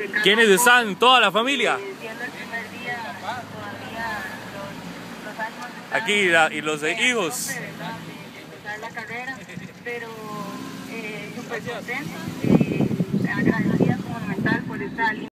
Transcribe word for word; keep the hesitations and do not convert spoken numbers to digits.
¿Quiénes están? ¿Toda la familia? Eh, siendo el primer día, todavía los, los ánimos están, Aquí la, y los de eh, hijos. a tope, ¿verdad? De empezar la carrera, pero eh, súper contentos, eh, agradecidas con Monumental por esta